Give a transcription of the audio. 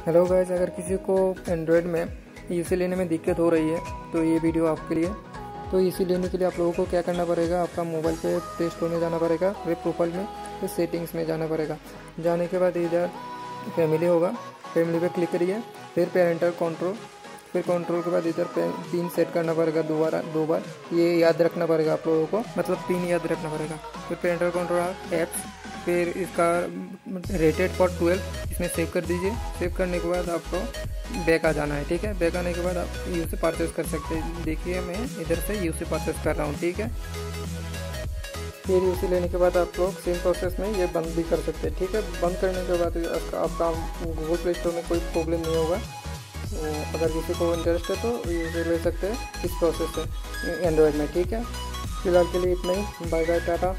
Hello guys, अगर किसी को एंड्रॉयड में यूसी लेने में दिक्कत हो रही है तो ये वीडियो आपके लिए। तो यूसी लेने के लिए आप लोगों को क्या करना पड़ेगा, आपका मोबाइल पे प्ले स्टोर में जाना पड़ेगा, वेब प्रोफाइल में, फिर सेटिंग्स में जाना पड़ेगा। जाने के बाद इधर फैमिली होगा, फैमिली पे क्लिक करिए, फिर पेरेंटल कंट्रोल, फिर कंट्रोल के बाद इधर पिन सेट करना पड़ेगा दो बार। ये याद रखना पड़ेगा आप लोगों को, मतलब पिन याद रखना पड़ेगा। फिर पेरेंटल कंट्रोल ऐप्स, फिर इसका रेटेड फॉर 12 इसमें सेव कर दीजिए। सेव करने के बाद आपको बैक आ जाना है, ठीक है। बैक आने के बाद आप यूसी परचेस कर सकते हैं। देखिए मैं इधर से यूसी परचेस कर रहा हूँ, ठीक है। फिर यूसी लेने के बाद आप लोग सेम प्रोसेस में ये बंद भी कर सकते हैं, ठीक है। बंद करने के बाद आपका गूगल प्ले स्टोर में कोई प्रॉब्लम नहीं होगा। तो अगर किसी को इंटरेस्ट है तो यूसी ले सकते हैं इस प्रोसेस से एंड्रॉयड में, ठीक है। फिलहाल के लिए इतना ही। Bye bye, Tata.